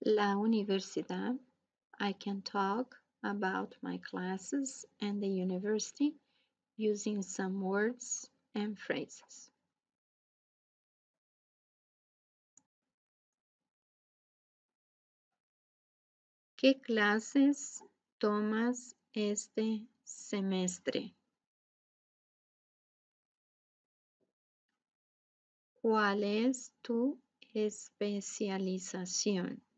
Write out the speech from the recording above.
La universidad. I can talk about my classes and the university using some words and phrases. ¿Qué clases tomas este semestre? ¿Cuál es tu especialización?